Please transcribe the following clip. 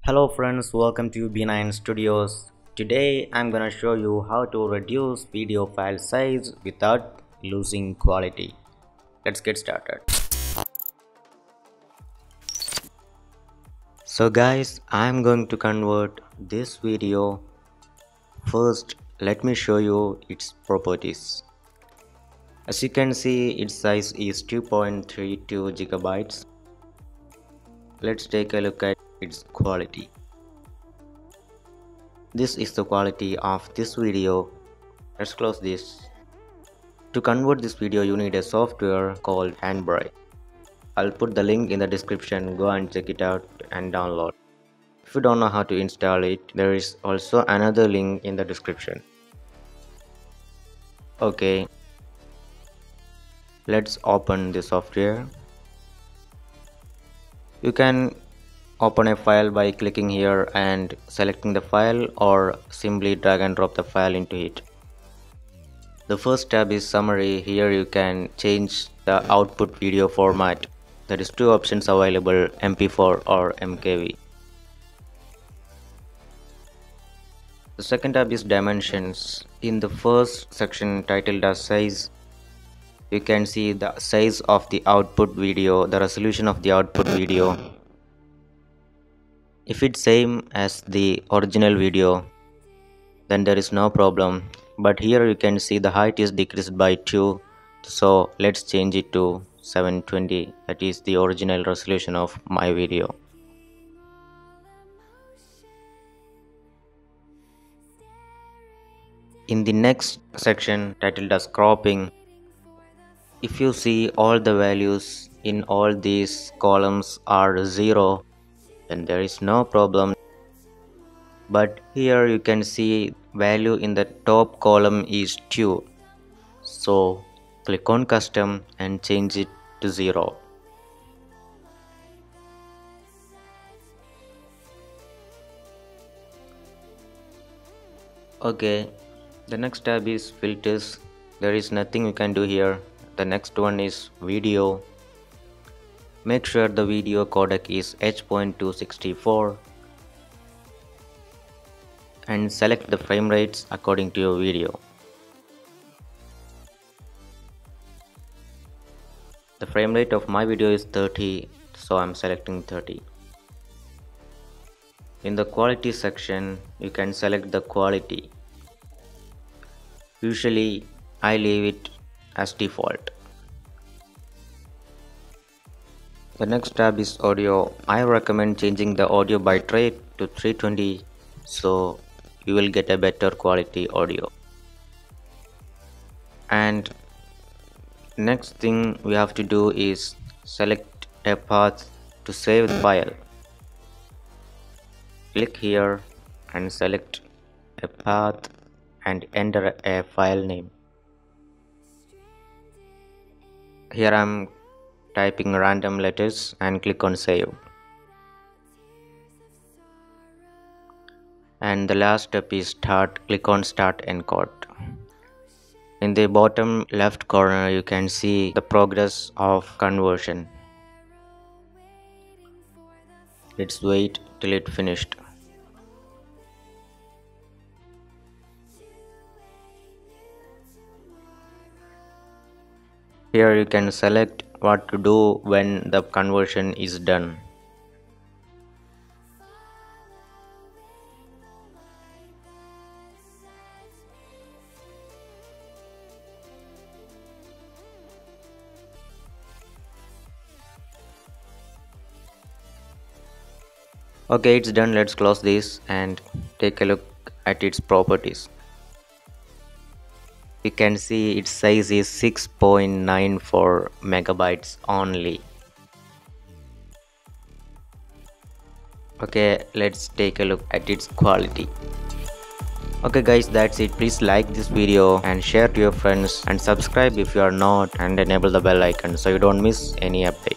Hello friends, welcome to B9 Studios. Today I'm gonna show you how to reduce video file size without losing quality. Let's get started. So guys, I'm going to convert this video. First, let me show you its properties. As you can see, its size is 2.32 gigabytes. Let's take a look at its quality. This is the quality of this video. Let's close this. To convert this video, you need a software called Handbrake. I'll put the link in the description. Go and check it out and download. If you don't know how to install it, there is also another link in the description. Okay, let's open the software. You can open a file by clicking here and selecting the file, or simply drag and drop the file into it. The first tab is summary. Here you can change the output video format. There is two options available, MP4 or MKV. The second tab is dimensions. In the first section titled as size, you can see the size of the output video, the resolution of the output video. If it's same as the original video, then there is no problem. But here you can see the height is decreased by 2. So let's change it to 720. That is the original resolution of my video. In the next section titled as cropping, if you see all the values in all these columns are 0, then there is no problem. But here you can see value in the top column is 2. So click on custom and change it to 0. Okay, the next tab is filters. There is nothing you can do here. The next one is video. Make sure the video codec is H.264 and select the frame rates according to your video. The frame rate of my video is 30, so I'm selecting 30. In the quality section, you can select the quality. Usually, I leave it as default. The next tab is audio. I recommend changing the audio bitrate to 320 so you will get a better quality audio. And next thing we have to do is select a path to save the file. Click here and select a path and enter a file name. Here I'm typing random letters and click on save. And the last step is start. Click on start encode. In the bottom left corner you can see the progress of conversion. Let's wait till it finished. Here you can select what to do when the conversion is done. Okay, it's done. Let's close this and take a look at its properties. You can see its size is 6.94 megabytes only. Okay, let's take a look at its quality. Okay guys, that's it. Please like this video and share to your friends and subscribe if you are not, and enable the bell icon so you don't miss any update.